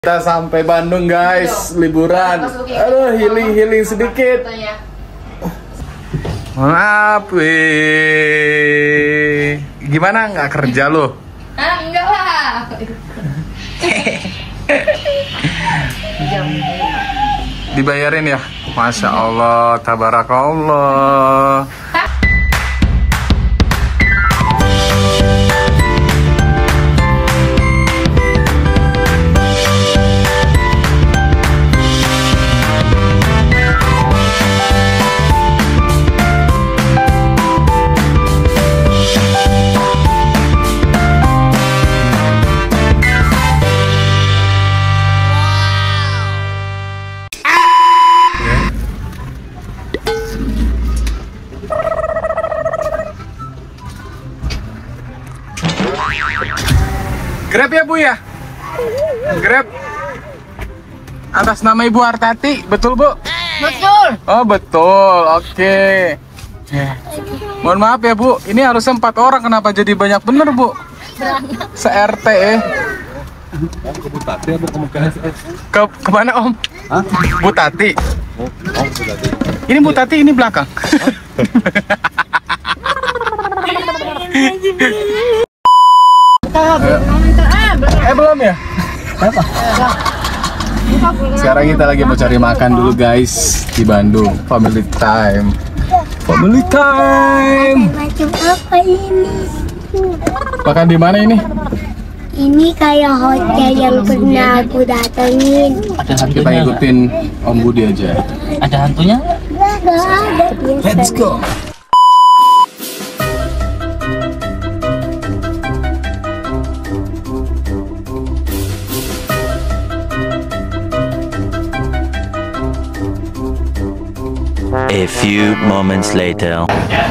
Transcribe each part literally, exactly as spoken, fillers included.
Kita sampai Bandung guys, liburan. Aduh, healing-healing sedikit. Maaf, weh. Gimana, nggak kerja lo? Ah, enggak lah. Dibayarin ya? Masya Allah, tabarakallah. Grab ya Bu ya? Grab atas nama Ibu Artati, betul Bu? Betul. Oh betul, oke. Ya. Mohon maaf ya Bu, ini harusnya empat orang, kenapa jadi banyak bener Bu? Se-R T eh. Ke Bu Tati atau ke K S S? Ke kemana Om? Hah? Bu Tati. Oh, oh Bu Tati. Ini Bu Tati, ini belakang. Eh belum ya? Apa? Sekarang kita lagi mau cari makan dulu guys di Bandung. Family time. Family time. Macam apa ini? Makan di mana ini? Ini kayak hotel yang pernah aku datengin. Ada hantunya. Kita ngikutin Om Budi aja. Ada hantunya? Gak ada. Let's go. A few moments later.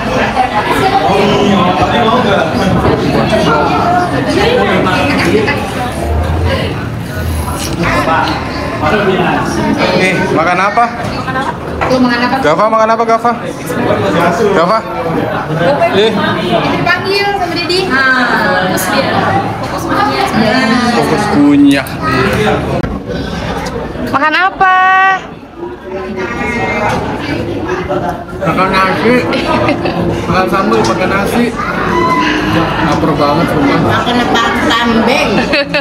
Nih, makan apa? Lu makan apa? Gava, makan apa Gava? Gava? Ih, Dipanggil sama Didi. Ah, terus dia fokus makannya. fokus kunyah. Makan apa? Makan nasi, makan sambal, pakai nasi. Lapar banget rumah. Makan apa? Kambing.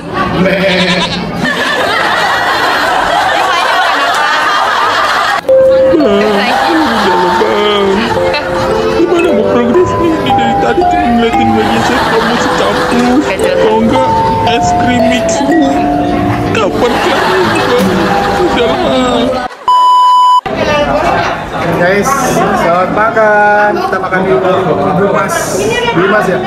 Gimana mau progresnya? Dari tadi cuma ngeliatin bagian saya kamu secampur. Kalau enggak es krim mixu. Kapan kelar juga? Udahlah. Guys, selamat makan. Kita makan di Bimas. Bimas ya?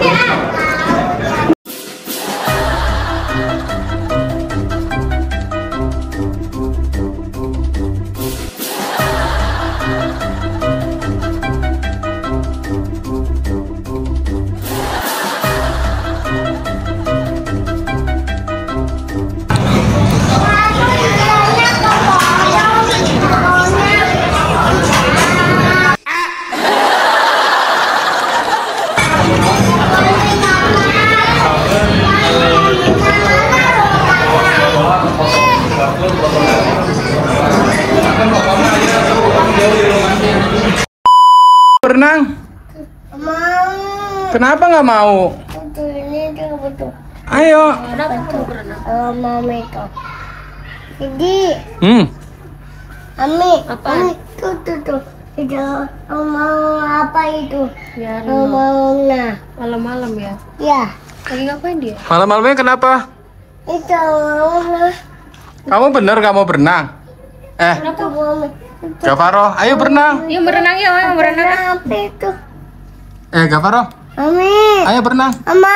Berenang? Mau. Kenapa nggak mau? Betul ini tuh betul. Ayo. Kalau mau itu. Jadi, Hmm. Ami, Ami tuh tuh tuh. Itu mau apa itu? Ya, Mau nah. malam-malam ya. Ya, Lagi ngapain dia? Malam-malamnya kenapa? itu mau nah. Kamu bener nggak mau berenang? Eh, Itu mau. Gavaro, ayo berenang. Yuk berenang ya, ayo berenang. Apa itu? Eh, Gavaro, Ami, ayo berenang. Mama.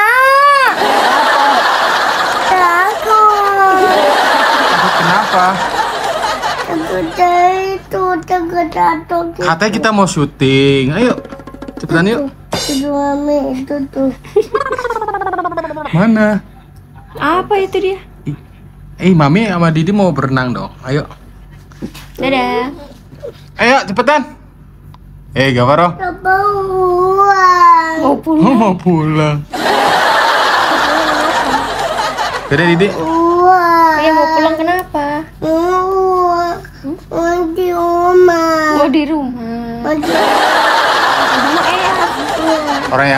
Takut. Kenapa? Takut itu, takut jatuh. Katanya kita mau syuting. Ayo, cepetan yuk. Itu Ami itu tuh. Mana? Apa itu dia? Eh, Mami sama Didi mau berenang dong. Ayo. Dadah. Ayo, cepetan. Eh, Gavaro. Kebuang. Mau pulang. Oh, mau pulang. Dadah, Didi. Wah. Iya mau pulang.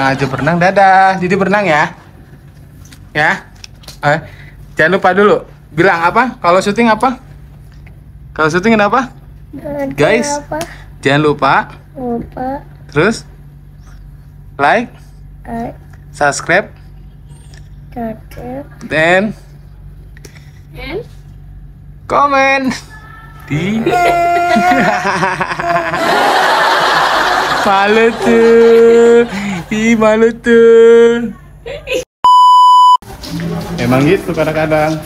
aja berenang. Dadah, Didi berenang ya. Ya. Eh, jangan lupa dulu. Bilang apa? Kalau syuting apa? Kalau syuting apa? Guys, Apa? jangan lupa. Lupa. Terus like, Eh, subscribe, Tadi. dan komen di malu tuh. Ih, malu tuh. Emang gitu kadang-kadang.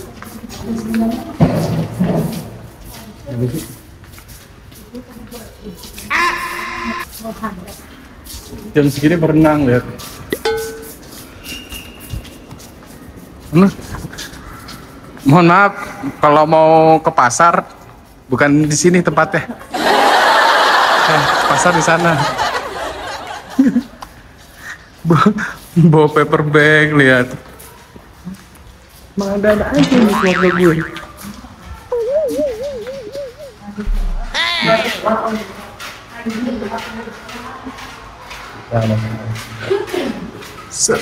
Jam segini berenang, lihat. Hmm. Mohon maaf kalau mau ke pasar, bukan di sini tempatnya. Eh, pasar di sana. Bawa paper bag, lihat. Mana ada aja nih keluarga gue. Set.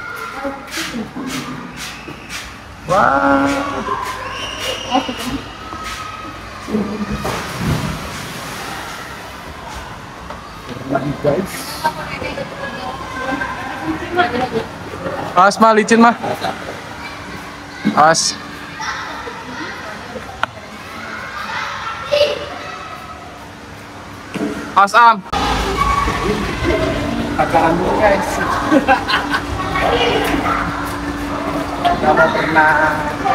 Wah. Awas mah, licin mah. Awas. Awas am. Apaan dulu guys. Gak mau pernah.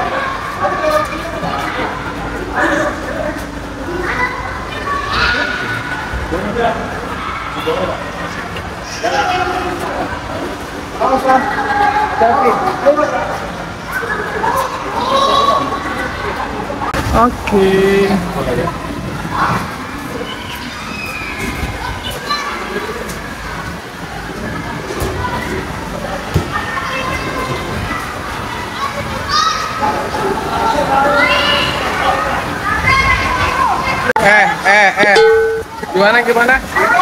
Awas am. Oke. Eh, eh, eh. Gimana, gimana?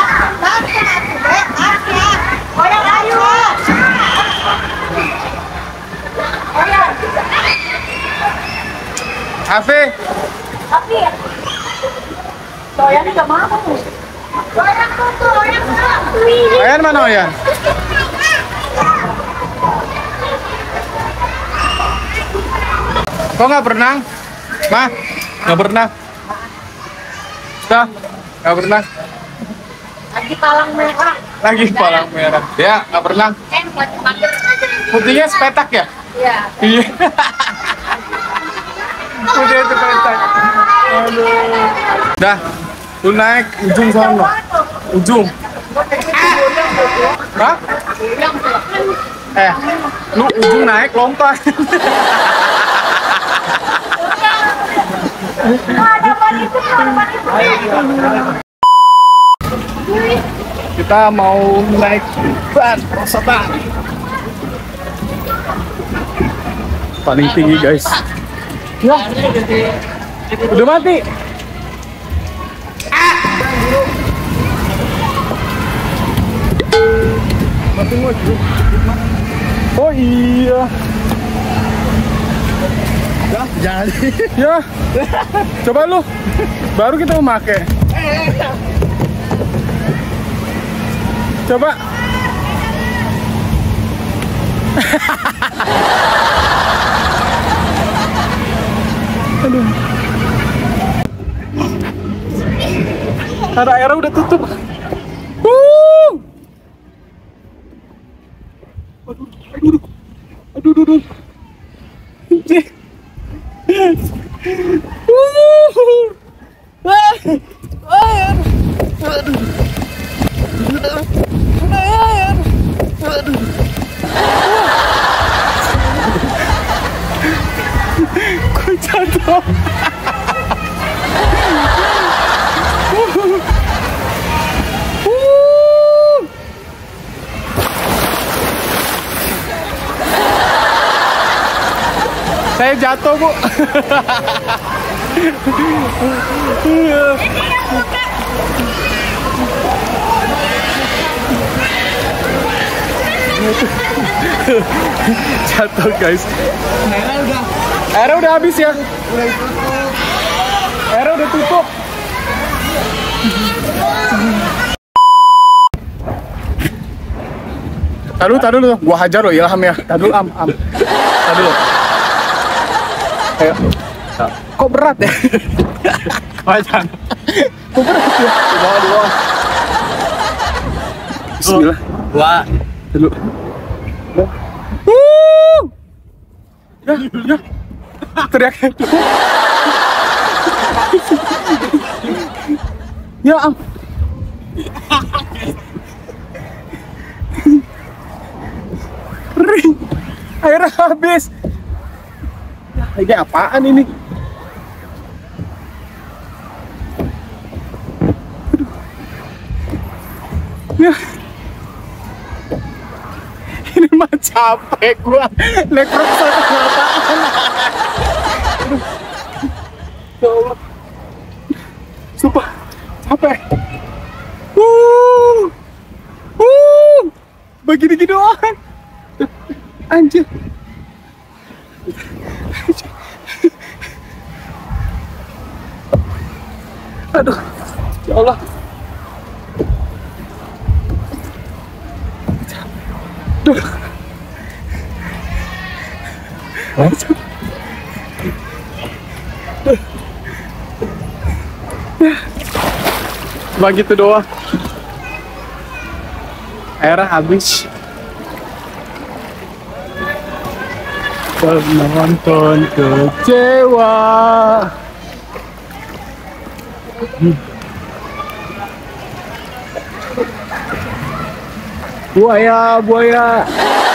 Afi. Afi. Oyan nggak mau. Oyan tuh, Oyan tuh. Oyan mana Oyan? Kok nggak berenang? Mah, nggak berenang. Dah, nggak berenang. Lagi palang merah. Lagi palang merah. Ya, nggak berenang. Eh, buat mager. Putihnya sepetak ya? Iya. Iya. Putihnya sepetak. Aduh. Dah, lu naik ujung sono. Ujung. Hah? Eh, lu ujung naik lompat. Kita mau naik ban Rosata. Paling tinggi guys. Ya, udah mati. Mati lagi. Oh iya. Ya, jadi. Ya. Coba lu. Baru kita mau make. Coba. Aduh. Ada airnya udah tutup. Uh. Aduh, aduh, aduh, aduh, aduh. Uh. Ah. Air. Aduh. Udah air. Aduh. Gue jatuh. Saya jatuh, Bu. airnya tuh jatuh guys. Airnya udah, airnya udah habis ya. Airnya udah tutup. Taduh, taduh dulu, gua hajar lo Ilham ya. Taduh, am, am. Taduh. Ayo. Kok berat ya? Wajan. Kok berat ya? Di bawah, di bawah. Bismillah. Wah. Dulu. Wuh. Ya, ya. Teriak. Ya, am. Kering. Air habis. Ini apaan ini? Ya. Ini mah capek gua. Lekrok satu apaan? Ya Allah. Sumpah capek. Uh. Uh. Begini-gini doang. Anjir. Aduh, ya Allah. Aduh. Cuma gitu doang. Airnya habis. Penonton kecewa. Hmm. Buaya, buaya.